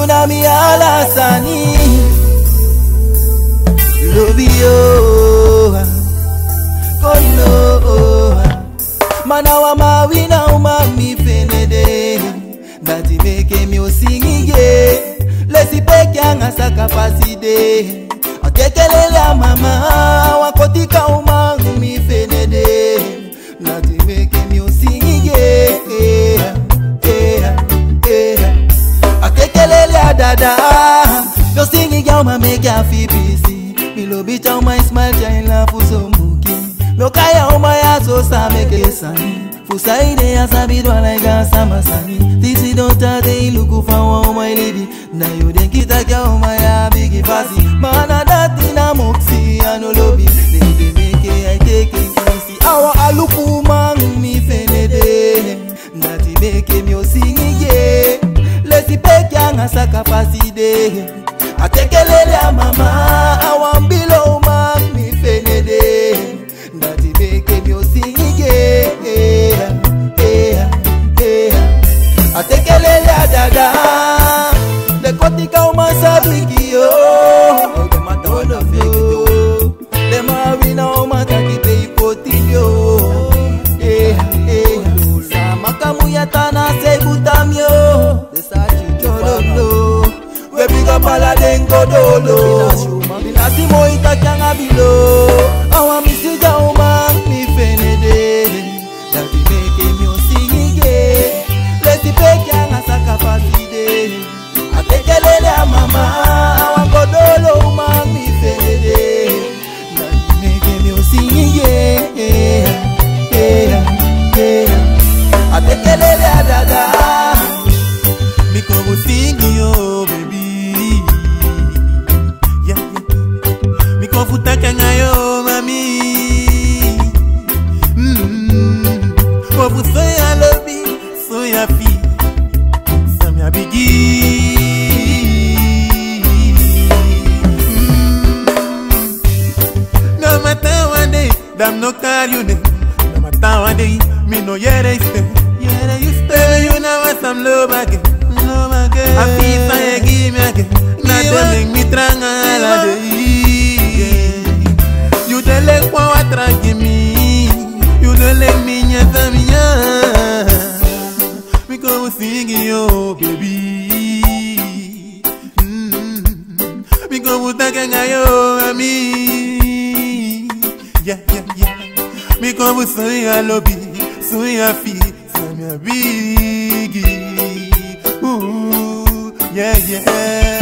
una mi alasani. Love you, kono. Manawa mawina umami fenede. Dati meke mi osingiye. Lesi peke anga sakapaside. Akekelele a mama wakotika umami fenede. Dati meke mi osingiye. Akekelele a dada. Yo singiye uma make a fi busy. Me love it how my smile shine la fuso muki. Me kaya uma ya so sa make a sani. Fusa ide ya sabidwa like a samasani. This is don't they look for my lady. Na you den kita kya uma ya bigi fasi. Mana dati na moxie ano lobby. They make I take it easy. Awa aluku man mi fenede. Dati make me o singiye. Lesi peke anga sakapaside. Atekelele a mama, awambilo man mi fenede. Dati meke mi osinge. Atekelele a dada. De kotika uma sabiki yo. De matono fake yo. De mawina uma takite ipoti yo. Samakamu yatana se butamyo. De sachi chorolo. We big up all of them godolo. Binasi mo itakanga bilo. Awa misija uma mi fenede. Dati meke mi osinge. Lesi peke anga sakapaside. Atekelele a mama. Awa godolo uma mi fenede. Dati meke mi osinge. Atekelele a dada. Mi kobo singi yo baby. Futa kangayo mami. Kofu soya lobi, soya fi, samya bigi. No matter one day, damn no call you name. No matter one day, me no yere you stay. You know what some love again. I feel like give me again. Not to make me tranga la day. You don't let me attract me. You don't let me nyata miya. Me come singing yo baby. Me come utakanga yo mami. Yeah. Me come soya lobby, soya fi, soya bigi. Yeah.